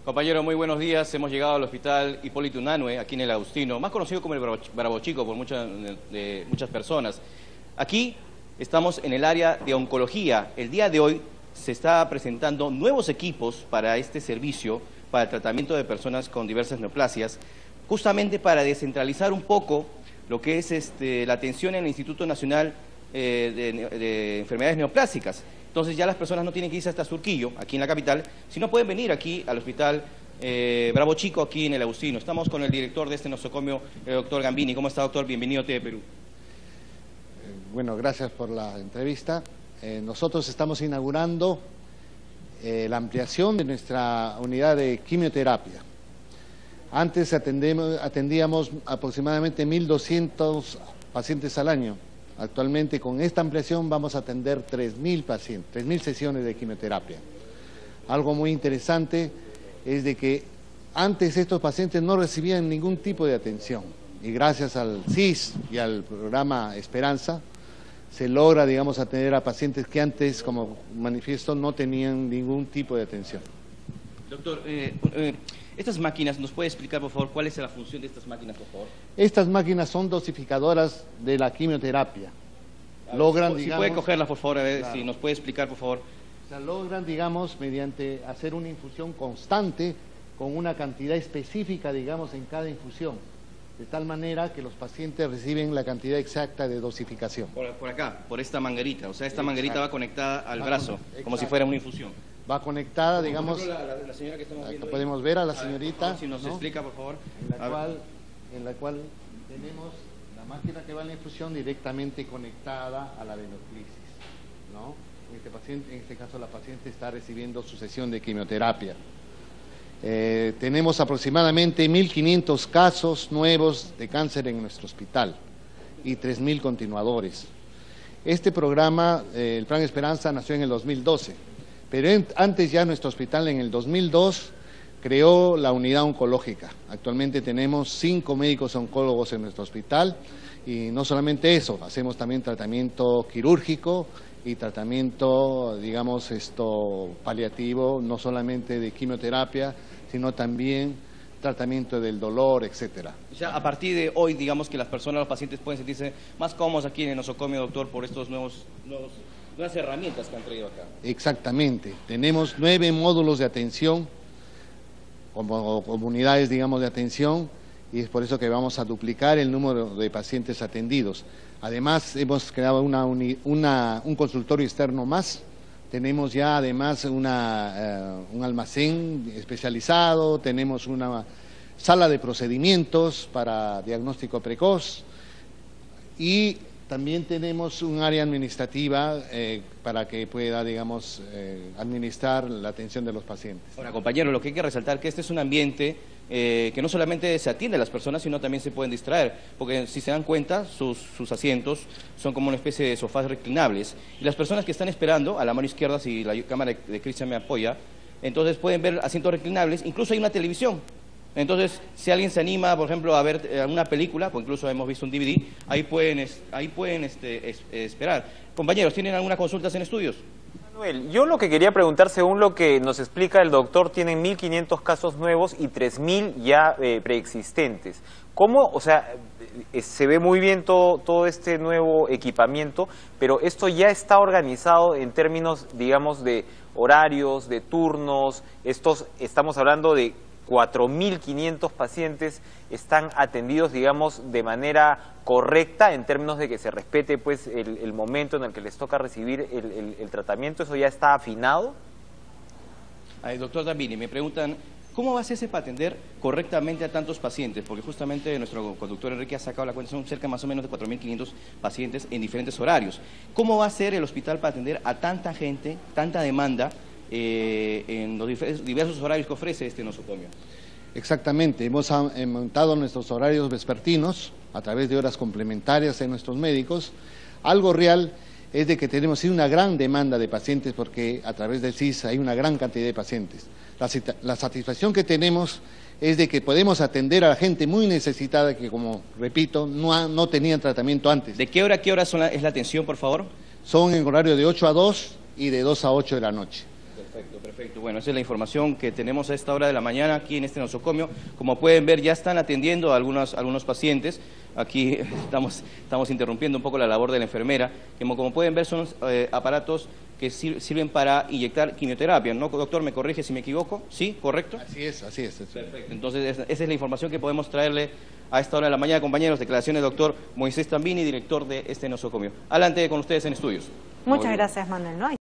Compañero, muy buenos días. Hemos llegado al hospital Hipólito Unanue, aquí en el Agustino, más conocido como el Bravo Chico por muchas personas. Aquí estamos en el área de oncología. El día de hoy se está presentando nuevos equipos para este servicio, para el tratamiento de personas con diversas neoplasias, justamente para descentralizar un poco lo que es la atención en el Instituto Nacional de Enfermedades Neoplásicas. Entonces ya las personas no tienen que irse hasta Surquillo, aquí en la capital, sino pueden venir aquí al hospital Bravo Chico, aquí en el Agustino. Estamos con el director de este nosocomio, el doctor Gambini. ¿Cómo está, doctor? Bienvenido a TV Perú. Bueno, gracias por la entrevista. Nosotros estamos inaugurando la ampliación de nuestra unidad de quimioterapia. Antes atendíamos aproximadamente 1.200 pacientes al año. Actualmente con esta ampliación vamos a atender 3.000 pacientes, 3.000 sesiones de quimioterapia. Algo muy interesante es de que antes estos pacientes no recibían ningún tipo de atención y gracias al CIS y al programa Esperanza se logra, digamos, atender a pacientes que antes, como manifiesto, no tenían ningún tipo de atención. Doctor, estas máquinas, ¿nos puede explicar, por favor, cuál es la función de estas máquinas, por favor? Estas máquinas son dosificadoras de la quimioterapia. Logran, si puede cogerlas, por favor, a ver si nos puede explicar, por favor. O sea, logran, digamos, mediante hacer una infusión constante con una cantidad específica, digamos, en cada infusión, de tal manera que los pacientes reciben la cantidad exacta de dosificación. Por acá, por esta manguerita, o sea, esta manguerita va conectada al brazo, como si fuera una infusión. Va conectada, digamos, la señora que estamos viendo podemos ver a la señorita, si nos explica, por favor. En la cual tenemos la máquina que va a la infusión directamente conectada a la venoclisis, ¿no? En este caso la paciente está recibiendo su sesión de quimioterapia. Tenemos aproximadamente 1.500 casos nuevos de cáncer en nuestro hospital y 3.000 continuadores. Este programa, el Plan Esperanza, nació en el 2012, pero antes ya nuestro hospital en el 2002 creó la unidad oncológica. Actualmente tenemos 5 médicos oncólogos en nuestro hospital y no solamente eso, hacemos también tratamiento quirúrgico y tratamiento, digamos, paliativo, no solamente de quimioterapia, sino también tratamiento del dolor, etcétera. O sea, a partir de hoy, digamos que las personas, los pacientes pueden sentirse más cómodos aquí en el nosocomio, doctor, por estos nuevas herramientas que han traído acá. Exactamente. Tenemos 9 módulos de atención, como comunidades, digamos, de atención, y es por eso que vamos a duplicar el número de pacientes atendidos. Además, hemos creado un consultorio externo más. Tenemos ya además un almacén especializado, tenemos una sala de procedimientos para diagnóstico precoz y también tenemos un área administrativa para que pueda, digamos, administrar la atención de los pacientes. Ahora, compañero, lo que hay que resaltar es que este es un ambiente que no solamente se atiende a las personas, sino también se pueden distraer, porque si se dan cuenta, sus asientos son como una especie de sofás reclinables, y las personas que están esperando, a la mano izquierda, si la cámara de Cristian me apoya, entonces pueden ver asientos reclinables, incluso hay una televisión. Entonces, si alguien se anima, por ejemplo, a ver una película, o incluso hemos visto un DVD, ahí pueden esperar. Compañeros, ¿tienen algunas consultas en estudios? Manuel, yo lo que quería preguntar, según lo que nos explica el doctor, tienen 1.500 casos nuevos y 3.000 ya preexistentes. ¿Cómo, o sea, se ve muy bien todo este nuevo equipamiento, pero esto ya está organizado en términos, digamos, de horarios, de turnos? Estamos hablando de 4.500 pacientes están atendidos, digamos, de manera correcta en términos de que se respete, pues, el momento en el que les toca recibir el tratamiento. ¿Eso ya está afinado? Doctor Gambini, me preguntan, ¿cómo va a hacerse para atender correctamente a tantos pacientes? Porque justamente nuestro conductor Enrique ha sacado la cuenta, son cerca más o menos de 4.500 pacientes en diferentes horarios. ¿Cómo va a ser el hospital para atender a tanta gente, tanta demanda, en los diversos horarios que ofrece este nosocomio? Exactamente, hemos montado nuestros horarios vespertinos a través de horas complementarias en nuestros médicos. Algo real es de que tenemos una gran demanda de pacientes porque a través del CIS hay una gran cantidad de pacientes. La satisfacción que tenemos es de que podemos atender a la gente muy necesitada que, como repito, no tenían tratamiento antes. ¿De qué hora a qué hora es la atención, por favor? Son en horario de 8 a 2 y de 2 a 8 de la noche. Perfecto, perfecto. Bueno, esa es la información que tenemos a esta hora de la mañana aquí en este nosocomio. Como pueden ver, ya están atendiendo a algunos pacientes. Aquí estamos interrumpiendo un poco la labor de la enfermera. Como pueden ver, son aparatos que sirven para inyectar quimioterapia, ¿no? Doctor, ¿me corrige si me equivoco? ¿Sí? ¿Correcto? Así es. Perfecto. Entonces, esa es la información que podemos traerle a esta hora de la mañana, compañeros. Declaraciones del doctor Moisés Tambini, director de este nosocomio. Adelante con ustedes en estudios. Muchas gracias, Manuel. ¿No?